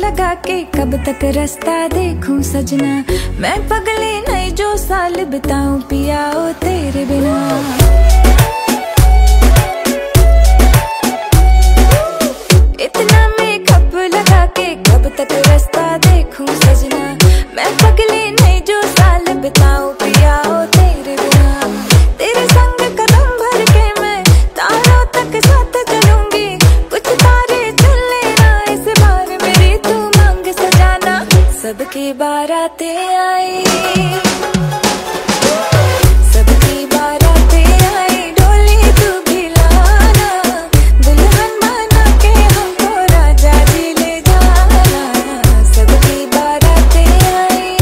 लगा के कब तक रास्ता देखूं सजना। मैं पगली नहीं जो साल बिताऊं पिया ओ तेरे बिना। इतना मेकअप लगा के कब तक रास्ता देखूं सजना। मैं पगली नहीं जो साल बिताऊं पिया ओ तेरे बिना। तेरे संग कदम भर के मैं तारों तक साथ चलूंगी। कुछ तारे चलने ना इस बार मेरी तू मांग सजाना। सबकी बारातें आई, सबकी बारातें आई, डोली तू भी लाना। दुल्हन बना के हमको राजा जी ले जाना। सबकी बारातें आई।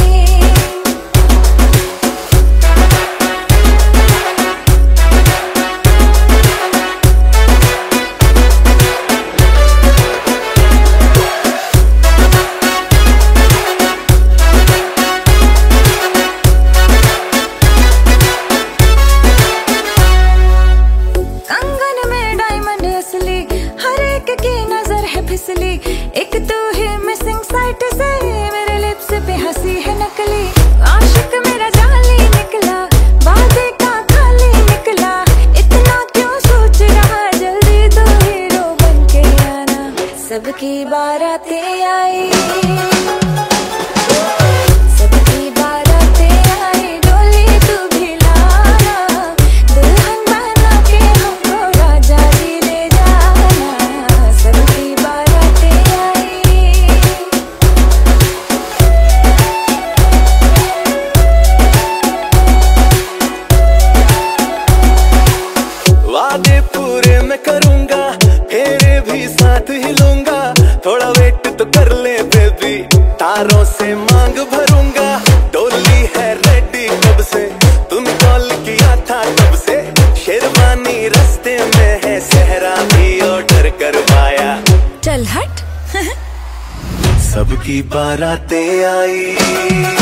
फिसली एक तू ही मिसिंग साइट से मेरे लिप्स पे हंसी है नकली। आशिक मेरा जाली निकला, वादे का खाली निकला। इतना क्यों सोच रहा, जल्दी तो हीरो बन के आना। सबकी बारातें आई, सबकी बारातें आई, डोली तू भी लाना। दुल्हन बना के हमको राजा जी ले जाना। सबकी वादे पूरे मैं करूंगा, फेरे भी साथ ही लूंगा। थोड़ा वेट तो कर ले बेबी, तारों से मांग भरूंगा। डोली है रेडी कब से, तूने कॉल किया था तब से। शेरवानी रास्ते में है, सहरा भी ऑर्डर करवाया। चल हट। सबकी बारातें आई।